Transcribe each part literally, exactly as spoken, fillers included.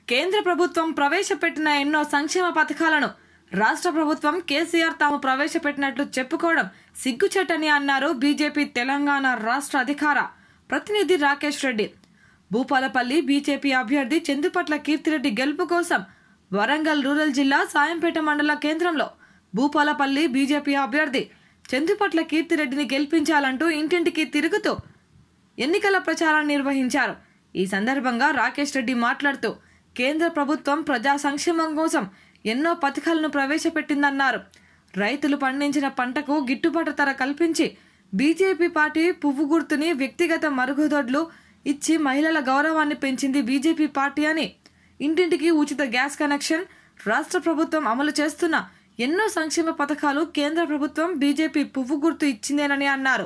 కేంద్ర ప్రభుత్వం ప్రవేశపెట్టిన ఎన్నో సంక్షేమ పథకాలను రాష్ట్ర ప్రభుత్వం కేసీఆర్ తాము ప్రవేశపెట్టినట్లు చెప్పుకోవడం సిగ్గుచేటని అన్నారు బీజేపీ తెలంగాణ రాష్ట్ర అధికార ప్రతినిధి రాకేష్ రెడ్డి. భూపాలపల్లి బీజేపీ అభ్యర్థి చందుపట్ల కీర్తిరెడ్డి గెలుపు కోసం వరంగల్ రూరల్ జిల్లా సాయంపేట మండల కేంద్రంలో భూపాలపల్లి బీజేపీ అభ్యర్థి చందుపట్ల కీర్తిరెడ్డిని గెలిపించాలంటూ ఇంటింటికి తిరుగుతూ ఎన్నికల ప్రచారాన్ని నిర్వహించారు. ఈ సందర్భంగా రాకేష్ రెడ్డి మాట్లాడుతూ కేంద్ర ప్రభుత్వం ప్రజా సంక్షేమం కోసం ఎన్నో పథకాలను ప్రవేశపెట్టిందన్నారు. రైతులు పండించిన పంటకు గిట్టుబాటు ధర కల్పించి బీజేపీ పార్టీ పువ్వు గుర్తుని వ్యక్తిగత మరుగుదొడ్లు ఇచ్చి మహిళల గౌరవాన్ని పెంచింది బీజేపీ పార్టీ అని, ఇంటింటికి ఉచిత గ్యాస్ కనెక్షన్, రాష్ట్ర ప్రభుత్వం అమలు చేస్తున్న ఎన్నో సంక్షేమ పథకాలు కేంద్ర ప్రభుత్వం బీజేపీ పువ్వు గుర్తు ఇచ్చిందేనని అన్నారు.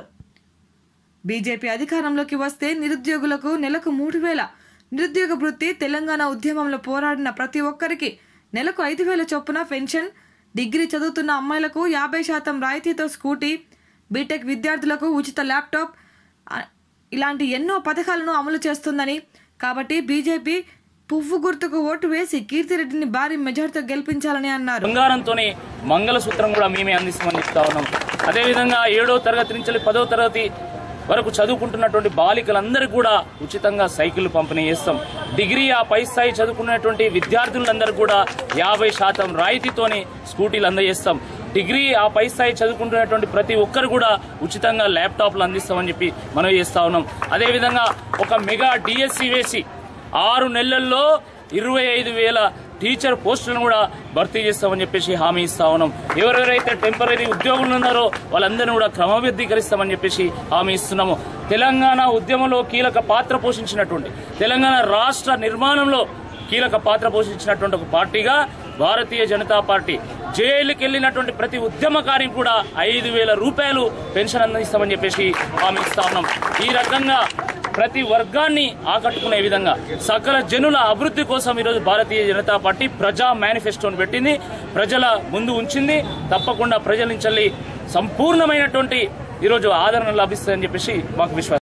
బీజేపీ అధికారంలోకి వస్తే నిరుద్యోగులకు నెలకు మూడు వేల నిరుద్యోగ వృత్తి, తెలంగాణ ఉద్యమంలో పోరాడిన ప్రతి ఒక్కరికి నెలకు ఐదు వేల చొప్పున పెన్షన్, డిగ్రీ చదువుతున్న అమ్మాయిలకు యాభై శాతం రాయితీతో స్కూటీ, బీటెక్ విద్యార్థులకు ఉచిత ల్యాప్టాప్ ఇలాంటి ఎన్నో పథకాలను అమలు చేస్తుందని, కాబట్టి బీజేపీ పువ్వు గుర్తుకు ఓటు వేసి కీర్తిరెడ్డిని భారీ మెజార్టీతో గెలిపించాలని అన్నారు. బంగారంతోనే మంగళసూత్రం కూడా మేమే అందిస్తామని చెప్తా ఉన్నాం. అదేవిధంగా ఏడో తరగతి నుంచి పదో తరగతి వరకు చదువుకుంటున్నటువంటి బాలికలందరూ కూడా ఉచితంగా సైకిల్ పంపిణీ చేస్తాం. డిగ్రీ ఆ పై స్థాయి చదువుకున్నటువంటి విద్యార్థులందరూ కూడా యాభై శాతం రాయితీతోని స్కూటీలు అందజేస్తాం. డిగ్రీ ఆ పై స్థాయి చదువుకుంటున్నటువంటి ప్రతి ఒక్కరు కూడా ఉచితంగా ల్యాప్టాప్లు అందిస్తామని చెప్పి మనం చేస్తా ఉన్నాం. అదేవిధంగా ఒక మెగా డిఎస్సి వేసి ఆరు నెలల్లో ఇరవై ఐదు వేల టీచర్ పోస్టులను కూడా భర్తీ చేస్తామని చెప్పేసి హామీ ఇస్తా ఉన్నాం. ఎవరెవరైతే టెంపరీ ఉద్యోగులు ఉన్నారో వాళ్ళందరినీ కూడా క్రమబద్ధీకరిస్తామని చెప్పేసి హామీ ఇస్తున్నాము. తెలంగాణ ఉద్యమంలో కీలక పాత్ర పోషించినటువంటి, తెలంగాణ రాష్ట్ర నిర్మాణంలో కీలక పాత్ర పోషించినటువంటి ఒక పార్టీగా భారతీయ జనతా పార్టీ జైలుకి వెళ్లినటువంటి ప్రతి ఉద్యమకారికి కూడా ఐదు వేల రూపాయలు పెన్షన్ అందిస్తామని చెప్పేసి హామీ ఇస్తా ఉన్నాం. ఈ రకంగా ప్రతి వర్గాన్ని ఆకట్టుకునే విధంగా సకల జనుల అభివృద్ధి కోసం ఈరోజు భారతీయ జనతా పార్టీ ప్రజా మేనిఫెస్టోను పెట్టింది, ప్రజల ముందు ఉంచింది. తప్పకుండా ప్రజల నుంచి సంపూర్ణమైనటువంటి ఈరోజు ఆదరణ లభిస్తుందని చెప్పేసి మాకు విశ్వాసం.